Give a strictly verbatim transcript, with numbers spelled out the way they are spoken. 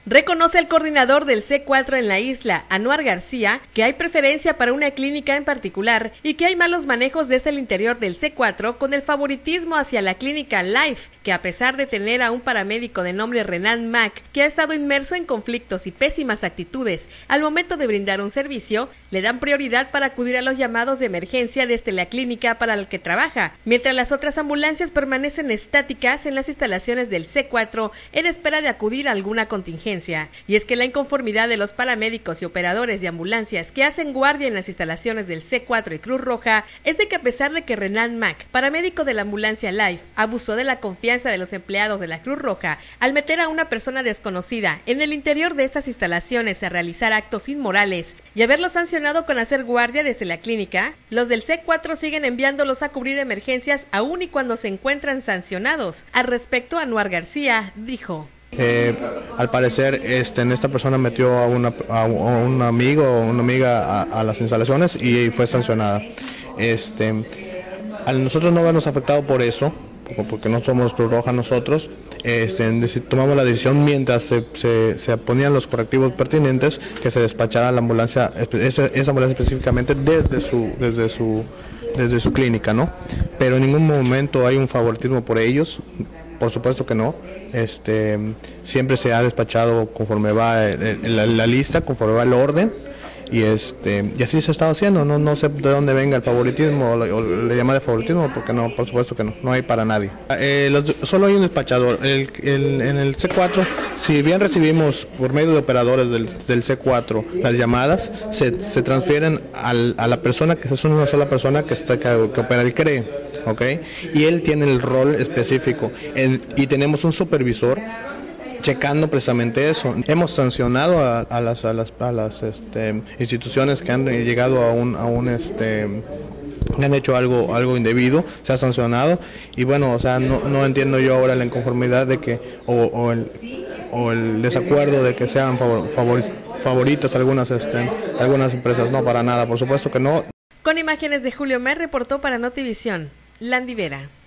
Reconoce el coordinador del C cuatro en la isla, Anuar García, que hay preferencia para una clínica en particular y que hay malos manejos desde el interior del C cuatro con el favoritismo hacia la clínica Life, que a pesar de tener a un paramédico de nombre Renan Mac, que ha estado inmerso en conflictos y pésimas actitudes al momento de brindar un servicio, le dan prioridad para acudir a los llamados de emergencia desde la clínica para la que trabaja, mientras las otras ambulancias permanecen estáticas en las instalaciones del C cuatro en espera de acudir a alguna contingencia. Y es que la inconformidad de los paramédicos y operadores de ambulancias que hacen guardia en las instalaciones del C cuatro y Cruz Roja es de que a pesar de que Renan Mac, paramédico de la ambulancia Life, abusó de la confianza de los empleados de la Cruz Roja al meter a una persona desconocida en el interior de estas instalaciones a realizar actos inmorales y haberlo sancionado con hacer guardia desde la clínica, los del C cuatro siguen enviándolos a cubrir emergencias aún y cuando se encuentran sancionados. Al respecto, Anuar García dijo: Eh, al parecer este, esta persona metió a, una, a un amigo o una amiga a, a las instalaciones y fue sancionada. Este, a nosotros no vernos afectado por eso, porque no somos Cruz Roja nosotros, este, tomamos la decisión mientras se, se, se ponían los correctivos pertinentes que se despachara la ambulancia, esa, esa ambulancia específicamente desde su, desde su, desde su clínica, ¿no? Pero en ningún momento hay un favoritismo por ellos. Por supuesto que no, este, siempre se ha despachado conforme va la, la lista, conforme va el orden, y este y así se ha estado haciendo. No, no sé de dónde venga el favoritismo o le, o le llama de favoritismo, porque no, por supuesto que no, no hay para nadie. Eh, los, solo hay un despachador. El, el, en el C cuatro, si bien recibimos por medio de operadores del, del C cuatro las llamadas, se, se transfieren al, a la persona, que es una sola persona que, está, que, que opera el C R E. Okay. Y él tiene el rol específico en, y tenemos un supervisor checando precisamente eso. Hemos sancionado a, a las, a las, a las este, instituciones que han llegado a un, a un este, han hecho algo, algo indebido, se ha sancionado y bueno, o sea, no, no entiendo yo ahora la inconformidad de que o, o, el, o el desacuerdo de que sean favor, favor, favoritas algunas, este, algunas empresas. No, para nada, por supuesto que no. Con imágenes de Julio Mer, reportó para Notivisión, Landy Vera.